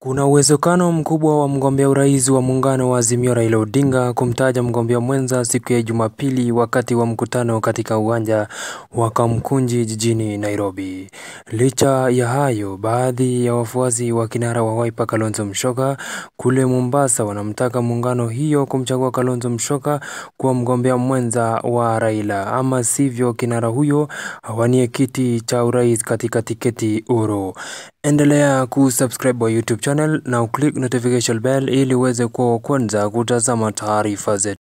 Kuna uwezekano mkubwa wa mgombea urais wa muungano wa Azimio Raila Odinga kumtaja mgombea mwenza siku ya Jumapili wakati wa mkutano katika uwanja wa Kamkunji jijini Nairobi. Licha ya hayo, baadhi ya wafuasi wa kinara wa Wiper Kalonzo Musyoka kule Mombasa wanamtaka muungano hiyo kumchagua Kalonzo Musyoka kuwa mgombea mwenza wa Raila, ama sivyo kinara huyo awanie kiti cha urais katika tiketi huru. Endelea kusubscribe wa YouTube channel na click notification bell ili uweze kuwa wa kwanza kutazama taarifa zetu.